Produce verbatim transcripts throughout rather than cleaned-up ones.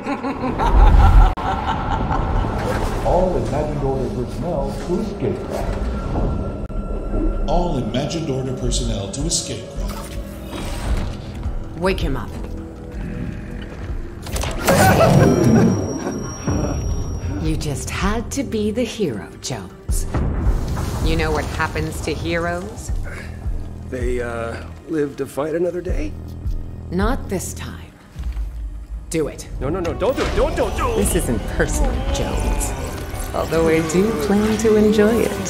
All imagined order personnel to escape craft. All imagined order personnel to escape craft. Wake him up. You just had to be the hero, Jones. You know what happens to heroes? They, uh, live to fight another day? Not this time. Do it. No, no, no, don't do it, don't, don't, don't! This isn't personal, Jones. Although I do plan to enjoy it.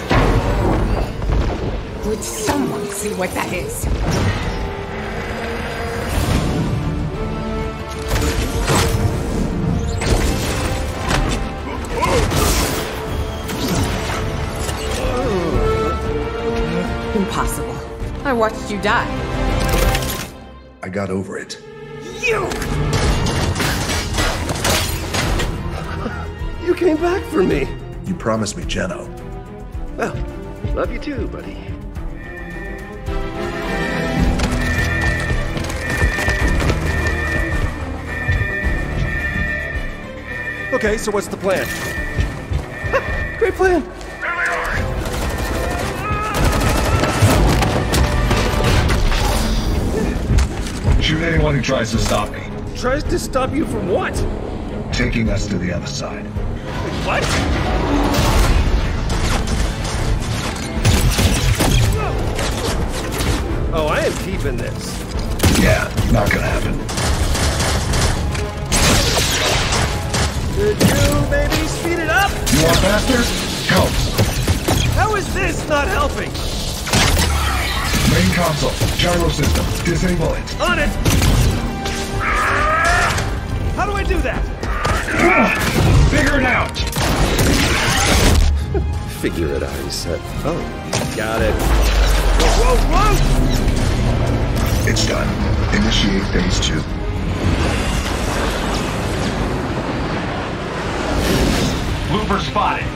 Would someone see what that is? Impossible. I watched you die. I got over it. You! You came back for me. You promised me Jeno. Well, love you too, buddy. Okay, so what's the plan? Great plan! Shoot anyone who tries to stop me. Tries to stop you from what? Taking us to the other side. What? Oh, I am keeping this. Yeah, not gonna happen. Could you maybe speed it up? You want faster? Go. How is this not helping? Main console, gyro system, disable it. On it! How do I do that? Figure it out! Figure it out, he said. Oh, got it. Whoa, whoa, whoa! It's done. Initiate phase two. Looper spotted.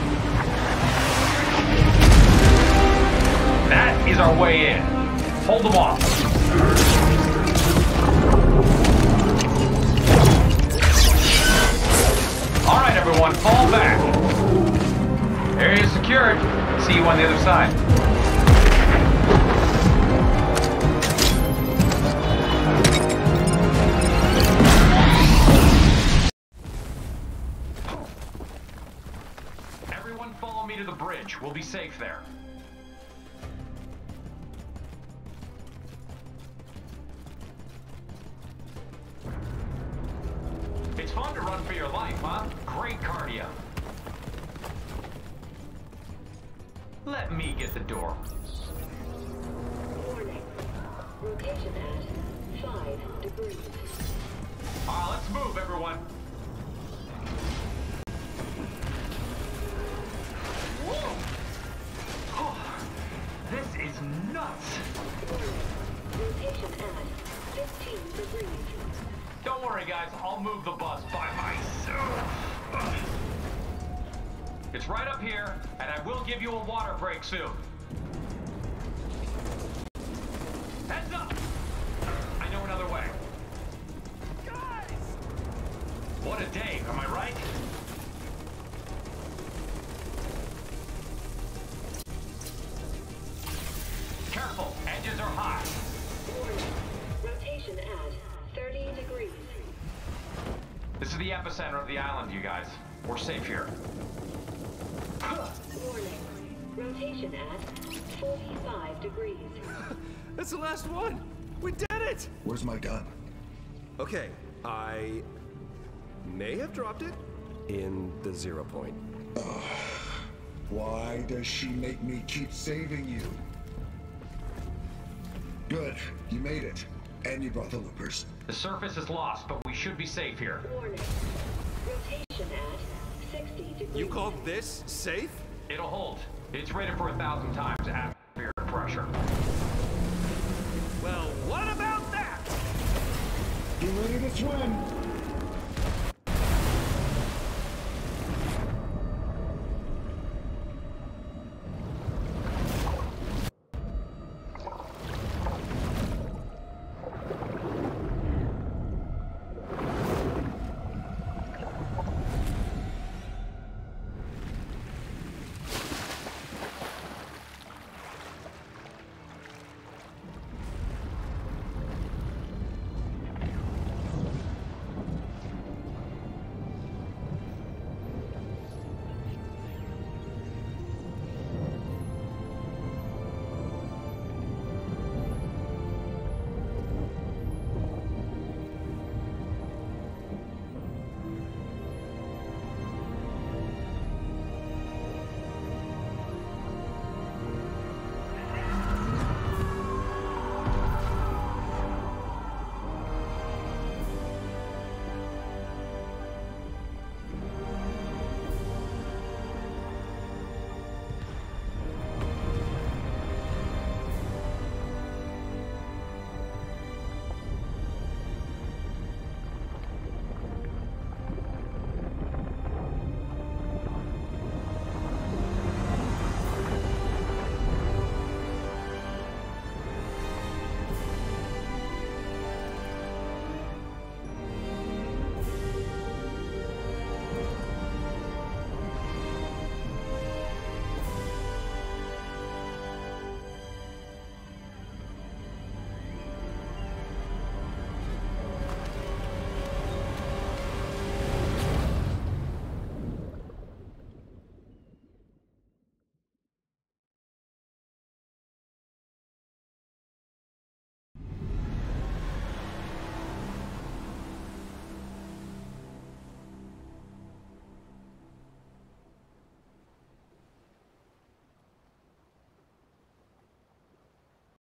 That is our way in. Hold them off. All right, everyone, fall back. Area secured. See you on the other side. Everyone follow me to the bridge. We'll be safe there. It's fun to run for your life, huh? Great cardio. Let me get the door. Warning. Rotation at five degrees. Ah, let's move, everyone. Whoa! Oh, this is nuts. Warning. Rotation at fifteen degrees. Don't worry, guys. I'll move the bus by myself. It's right up here, and I will give you a water break soon. Heads up! I know another way. Guys! What a day, am I right? Careful, edges are high. Warning. Rotation at thirty degrees. This is the epicenter of the island, you guys. We're safe here. Warning. Rotation at forty-five degrees. That's the last one! We did it! Where's my gun? Okay, I may have dropped it in the zero point. Ugh. Why does she make me keep saving you? Good, you made it. And you brought the loopers. The surface is lost, but we should be safe here. Warning. Rotation at sixty degrees. You call this safe? It'll hold. It's rated for a thousand times atmospheric pressure. Well, what about that? You ready to swim?